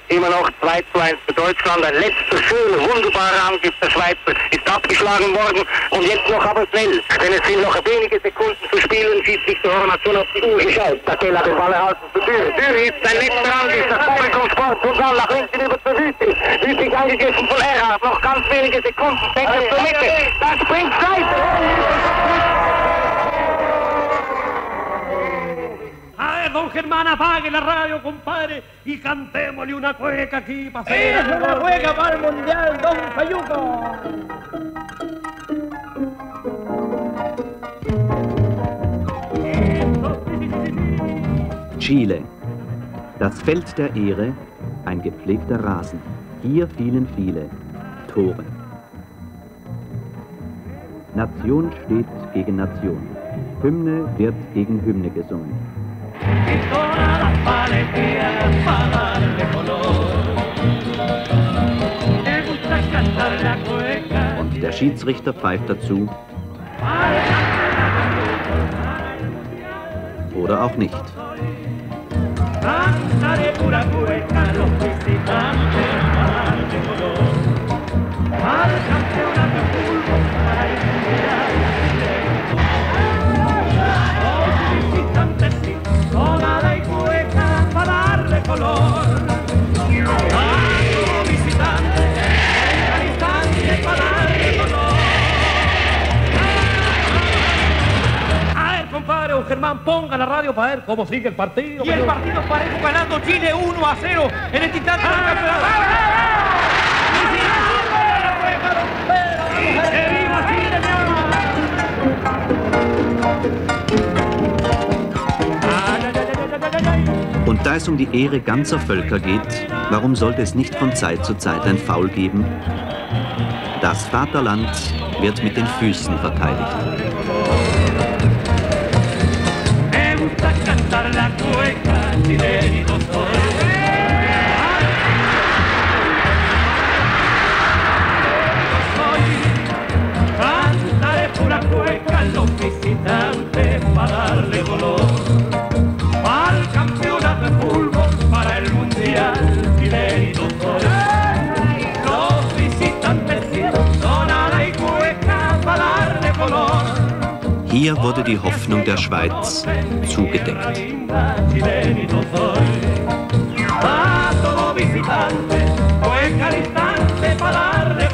immer noch 2:1 für Deutschland. Ein letzter schöner, wunderbarer Angriff der Schweizer ist abgeschlagen worden. Und jetzt noch aber schnell, denn es sind noch wenige Sekunden zu spielen. Schiedsrichter Horn hat schon auf die Uhr geschaut. Tatel hat den Ball erhalten für Dürer. Dürer ist sein letzter Angriff. Das Publikum Sport und dann nach links hinüber zu Wütig. Wütig angegriffen von Erhard. Noch ganz wenige Sekunden. Denkt zur Mitte. Da springt Zeit. Don Germán, apague la radio, compadre, y cantémosle una cueca aquí para hacer. ¡Es una cueca para el Mundial, Don Fayuco! Chile. Das Feld der Ehre, ein gepflegter Rasen. Hier fielen viele Tore. Nation steht gegen Nation. Hymne wird gegen Hymne gesungen. Und der Schiedsrichter pfeift dazu. Oder auch nicht. Germán, ponga la radio para ver cómo sigue el partido. Y el partido parejo ganando Chile 1-0 en este instante. Und da es um die Ehre ganzer Völker geht, warum sollte es nicht von Zeit zu Zeit ein Foul geben? Das Vaterland wird mit den Füßen verteidigt. Hier wurde die Hoffnung der Schweiz zugedeckt. Va todo visitante, juega al instante para darle